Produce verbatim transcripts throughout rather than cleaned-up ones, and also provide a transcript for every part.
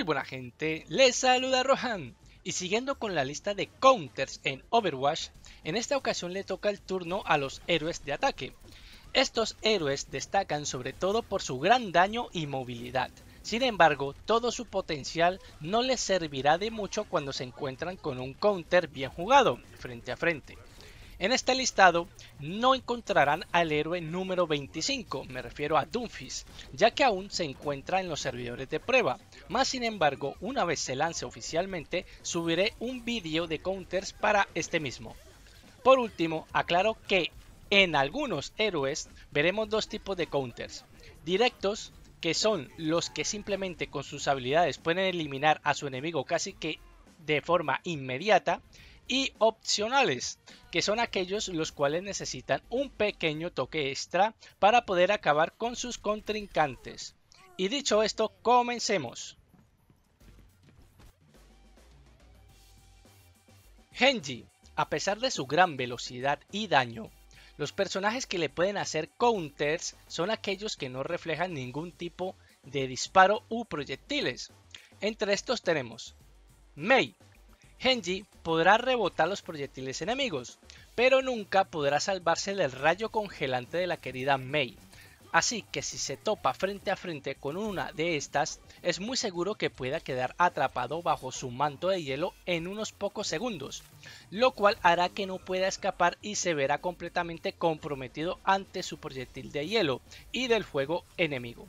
Muy buena gente, les saluda Rohan. Y siguiendo con la lista de counters en Overwatch, en esta ocasión le toca el turno a los héroes de ataque. Estos héroes destacan sobre todo por su gran daño y movilidad. Sin embargo, todo su potencial no les servirá de mucho cuando se encuentran con un counter bien jugado, frente a frente. En este listado no encontrarán al héroe número veinticinco, me refiero a Doomfist, ya que aún se encuentra en los servidores de prueba. Más sin embargo, una vez se lance oficialmente, subiré un vídeo de counters para este mismo. Por último, aclaro que en algunos héroes veremos dos tipos de counters. Directos, que son los que simplemente con sus habilidades pueden eliminar a su enemigo casi que de forma inmediata. Y opcionales, que son aquellos los cuales necesitan un pequeño toque extra para poder acabar con sus contrincantes. Y dicho esto, comencemos. Genji, a pesar de su gran velocidad y daño, los personajes que le pueden hacer counters son aquellos que no reflejan ningún tipo de disparo u proyectiles. Entre estos tenemos Mei. Genji podrá rebotar los proyectiles enemigos, pero nunca podrá salvarse del rayo congelante de la querida Mei. Así que si se topa frente a frente con una de estas, es muy seguro que pueda quedar atrapado bajo su manto de hielo en unos pocos segundos, lo cual hará que no pueda escapar y se verá completamente comprometido ante su proyectil de hielo y del fuego enemigo.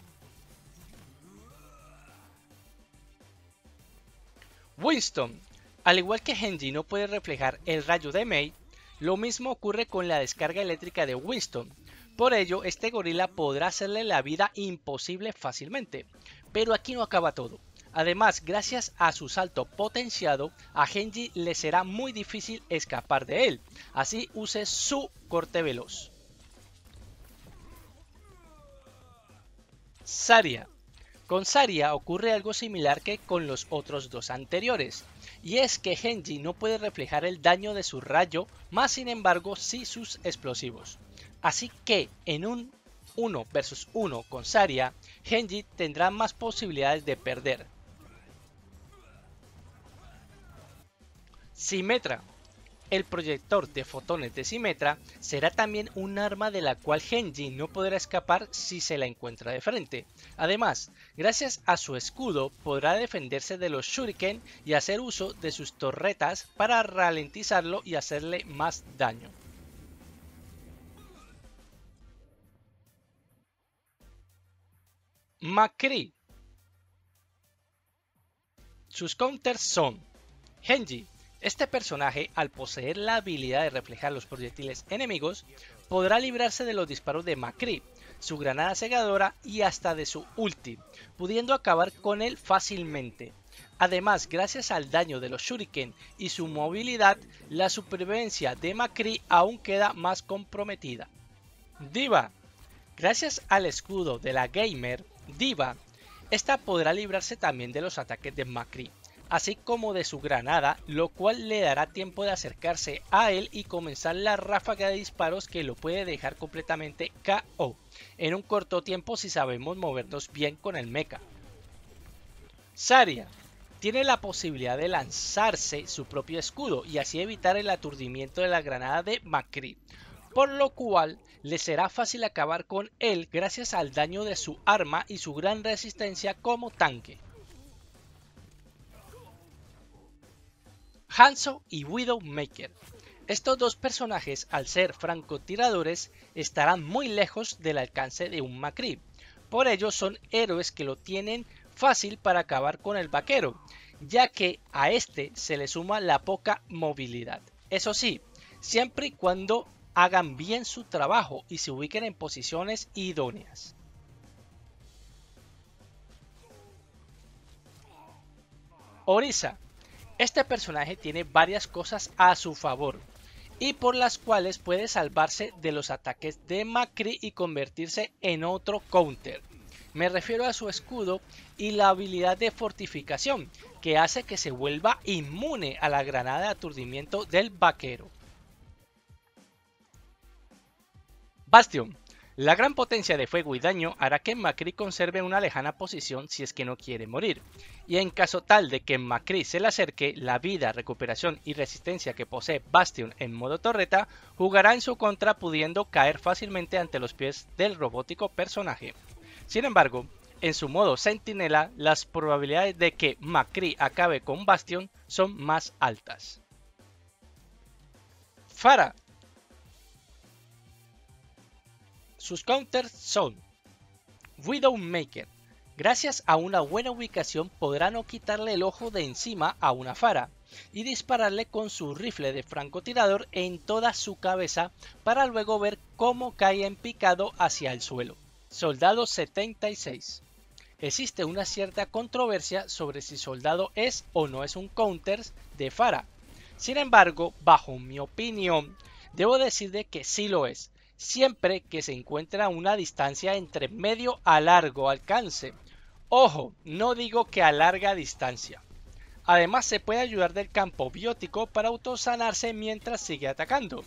Winston. Al igual que Genji no puede reflejar el rayo de Mei, lo mismo ocurre con la descarga eléctrica de Winston. Por ello, este gorila podrá hacerle la vida imposible fácilmente. Pero aquí no acaba todo. Además, gracias a su salto potenciado, a Genji le será muy difícil escapar de él. Así use su corte veloz. Zarya. Con Zarya ocurre algo similar que con los otros dos anteriores, y es que Genji no puede reflejar el daño de su rayo, más sin embargo sí sus explosivos. Así que en un uno versus uno con Zarya, Genji tendrá más posibilidades de perder. Symmetra. El proyector de fotones de Symmetra será también un arma de la cual Genji no podrá escapar si se la encuentra de frente. Además, gracias a su escudo podrá defenderse de los shuriken y hacer uso de sus torretas para ralentizarlo y hacerle más daño. McCree. Sus counters son Genji. Este personaje, al poseer la habilidad de reflejar los proyectiles enemigos, podrá librarse de los disparos de McCree, su granada cegadora y hasta de su ulti, pudiendo acabar con él fácilmente. Además, gracias al daño de los shuriken y su movilidad, la supervivencia de McCree aún queda más comprometida. D.Va. Gracias al escudo de la gamer, D.Va, esta podrá librarse también de los ataques de McCree, así como de su granada, lo cual le dará tiempo de acercarse a él y comenzar la ráfaga de disparos que lo puede dejar completamente K O en un corto tiempo si sabemos movernos bien con el mecha. Zarya tiene la posibilidad de lanzarse su propio escudo y así evitar el aturdimiento de la granada de McCree, por lo cual le será fácil acabar con él gracias al daño de su arma y su gran resistencia como tanque. Hanzo y Widowmaker. Estos dos personajes, al ser francotiradores, estarán muy lejos del alcance de un McCree. Por ello son héroes que lo tienen fácil para acabar con el vaquero, ya que a este se le suma la poca movilidad. Eso sí, siempre y cuando hagan bien su trabajo y se ubiquen en posiciones idóneas. Orisa. Este personaje tiene varias cosas a su favor y por las cuales puede salvarse de los ataques de McCree y convertirse en otro counter. Me refiero a su escudo y la habilidad de fortificación que hace que se vuelva inmune a la granada de aturdimiento del vaquero. Bastion. La gran potencia de fuego y daño hará que McCree conserve una lejana posición si es que no quiere morir, y en caso tal de que McCree se le acerque, la vida, recuperación y resistencia que posee Bastion en modo torreta jugará en su contra, pudiendo caer fácilmente ante los pies del robótico personaje. Sin embargo, en su modo centinela, las probabilidades de que McCree acabe con Bastion son más altas. Pharah. Sus counters son Widowmaker. Gracias a una buena ubicación podrá no quitarle el ojo de encima a una Pharah y dispararle con su rifle de francotirador en toda su cabeza para luego ver cómo cae en picado hacia el suelo. Soldado setenta y seis. Existe una cierta controversia sobre si Soldado es o no es un counter de Pharah. Sin embargo, bajo mi opinión, debo decir de que sí lo es, siempre que se encuentre a una distancia entre medio a largo alcance. Ojo, no digo que a larga distancia. Además, se puede ayudar del campo biótico para autosanarse mientras sigue atacando.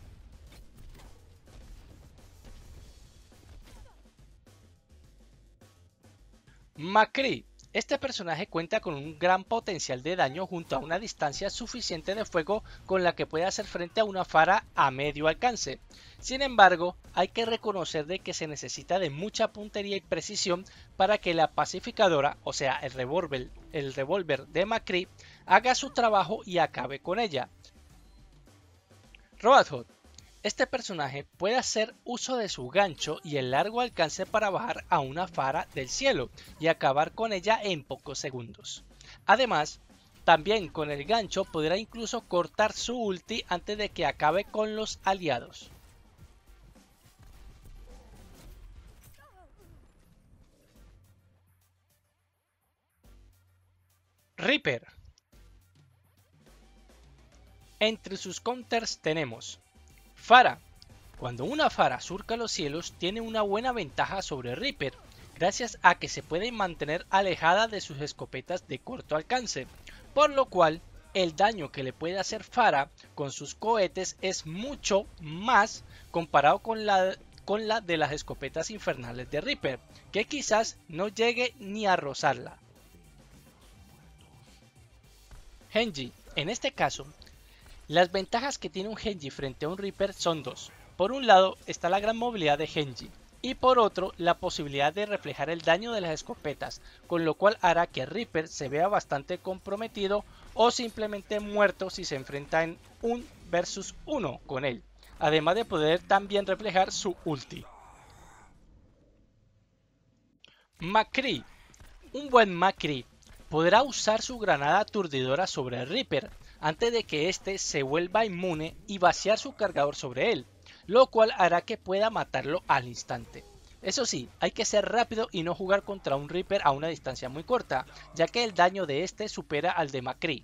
McCree. Este personaje cuenta con un gran potencial de daño junto a una distancia suficiente de fuego con la que puede hacer frente a una Pharah a medio alcance. Sin embargo, hay que reconocer de que se necesita de mucha puntería y precisión para que la pacificadora, o sea el revólver, el revólver de McCree, haga su trabajo y acabe con ella. Roadhog. Este personaje puede hacer uso de su gancho y el largo alcance para bajar a una Pharah del cielo y acabar con ella en pocos segundos. Además, también con el gancho podrá incluso cortar su ulti antes de que acabe con los aliados. Reaper. Entre sus counters tenemos Pharah. Cuando una Pharah surca los cielos tiene una buena ventaja sobre Reaper, gracias a que se puede mantener alejada de sus escopetas de corto alcance, por lo cual el daño que le puede hacer Pharah con sus cohetes es mucho más comparado con la, con la de las escopetas infernales de Reaper, que quizás no llegue ni a rozarla. Genji. En este caso, las ventajas que tiene un Genji frente a un Reaper son dos. Por un lado está la gran movilidad de Genji y por otro la posibilidad de reflejar el daño de las escopetas, con lo cual hará que Reaper se vea bastante comprometido o simplemente muerto si se enfrenta en un versus uno con él, además de poder también reflejar su ulti. McCree. Un buen McCree podrá usar su granada aturdidora sobre el Reaper antes de que éste se vuelva inmune y vaciar su cargador sobre él, lo cual hará que pueda matarlo al instante. Eso sí, hay que ser rápido y no jugar contra un Reaper a una distancia muy corta, ya que el daño de este supera al de McCree.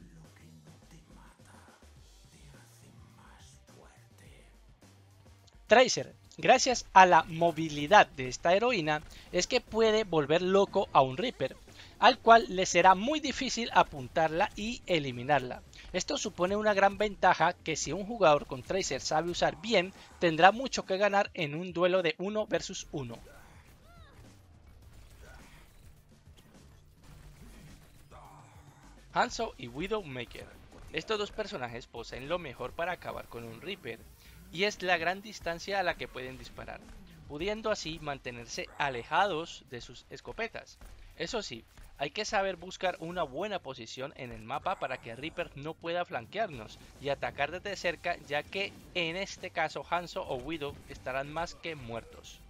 Tracer. Gracias a la movilidad de esta heroína es que puede volver loco a un Reaper, al cual le será muy difícil apuntarla y eliminarla. Esto supone una gran ventaja que si un jugador con Tracer sabe usar bien, tendrá mucho que ganar en un duelo de uno versus uno. Hanzo y Widowmaker. Estos dos personajes poseen lo mejor para acabar con un Reaper, y es la gran distancia a la que pueden disparar, pudiendo así mantenerse alejados de sus escopetas. Eso sí, hay que saber buscar una buena posición en el mapa para que Reaper no pueda flanquearnos y atacar desde cerca, ya que en este caso Hanzo o Widow estarán más que muertos.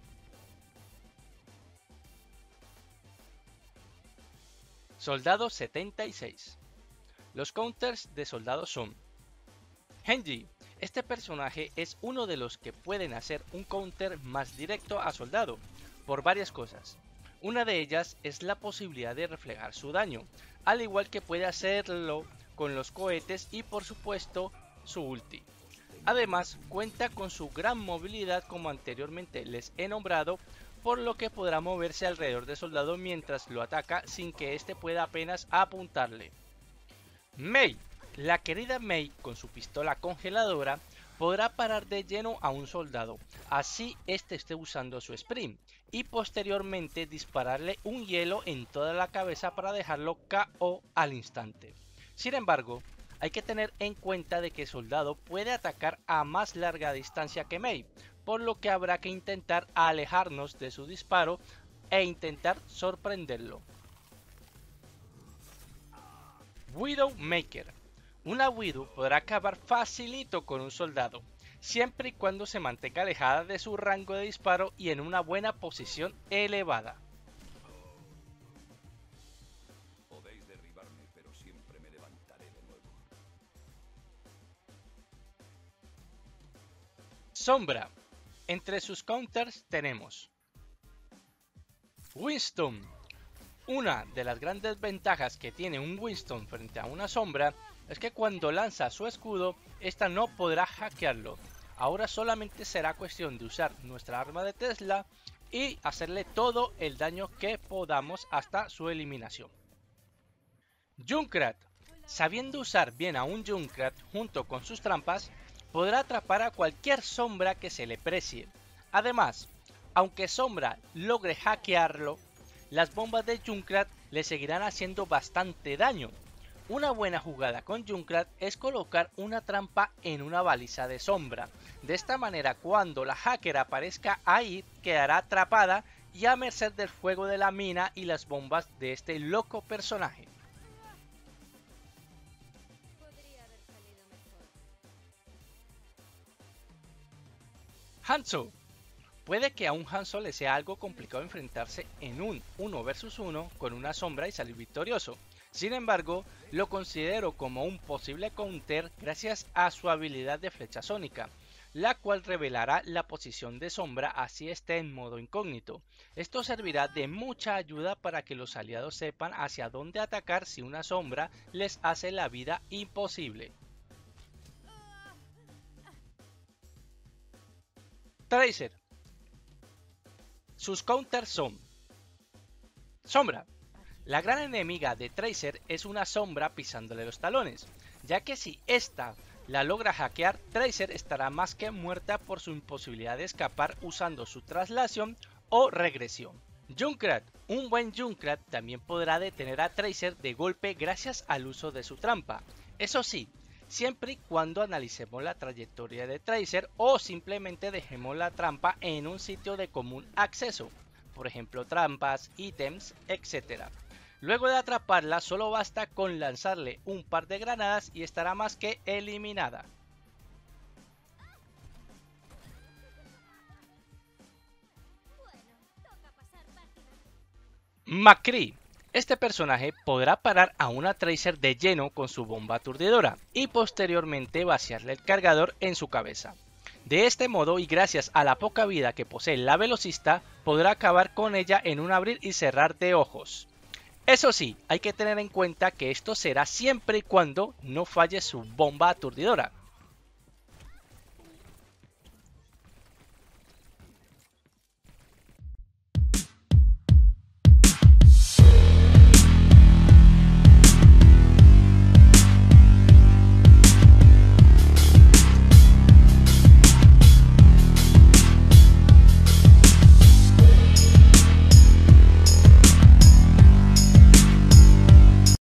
Soldado setenta y seis. Los counters de Soldado son Genji. Este personaje es uno de los que pueden hacer un counter más directo a Soldado, por varias cosas. Una de ellas es la posibilidad de reflejar su daño, al igual que puede hacerlo con los cohetes y por supuesto su ulti. Además cuenta con su gran movilidad, como anteriormente les he nombrado, por lo que podrá moverse alrededor de Soldado mientras lo ataca sin que éste pueda apenas apuntarle. Mei. La querida Mei, con su pistola congeladora, podrá parar de lleno a un soldado, así este esté usando su sprint, y posteriormente dispararle un hielo en toda la cabeza para dejarlo K O al instante. Sin embargo, hay que tener en cuenta de que soldado puede atacar a más larga distancia que Mei, por lo que habrá que intentar alejarnos de su disparo e intentar sorprenderlo. Widowmaker. Una Widow podrá acabar facilito con un soldado, siempre y cuando se mantenga alejada de su rango de disparo y en una buena posición elevada. Podéis derribarme, pero siempre me levantaré de nuevo. Sombra. Entre sus counters tenemos Winston. Una de las grandes ventajas que tiene un Winston frente a una sombra es que cuando lanza su escudo, esta no podrá hackearlo. Ahora solamente será cuestión de usar nuestra arma de Tesla y hacerle todo el daño que podamos hasta su eliminación. Junkrat. Sabiendo usar bien a un Junkrat junto con sus trampas, podrá atrapar a cualquier sombra que se le precie. Además, aunque Sombra logre hackearlo, las bombas de Junkrat le seguirán haciendo bastante daño. Una buena jugada con Junkrat es colocar una trampa en una baliza de Sombra. De esta manera, cuando la hacker aparezca ahí, quedará atrapada y a merced del fuego de la mina y las bombas de este loco personaje. Hanzo. Puede que a un Hanzo le sea algo complicado enfrentarse en un uno versus uno con una sombra y salir victorioso. Sin embargo, lo considero como un posible counter gracias a su habilidad de flecha sónica, la cual revelará la posición de Sombra así esté en modo incógnito. Esto servirá de mucha ayuda para que los aliados sepan hacia dónde atacar si una sombra les hace la vida imposible. Tracer. Sus counters son Sombra. La gran enemiga de Tracer es una sombra pisándole los talones, ya que si esta la logra hackear, Tracer estará más que muerta por su imposibilidad de escapar usando su traslación o regresión. Junkrat. Un buen Junkrat también podrá detener a Tracer de golpe gracias al uso de su trampa. Eso sí, siempre y cuando analicemos la trayectoria de Tracer o simplemente dejemos la trampa en un sitio de común acceso, por ejemplo trampas, ítems, etcétera. Luego de atraparla solo basta con lanzarle un par de granadas y estará más que eliminada. McCree. Este personaje podrá parar a una Tracer de lleno con su bomba aturdidora y posteriormente vaciarle el cargador en su cabeza. De este modo y gracias a la poca vida que posee la velocista, podrá acabar con ella en un abrir y cerrar de ojos. Eso sí, hay que tener en cuenta que esto será siempre y cuando no falle su bomba aturdidora.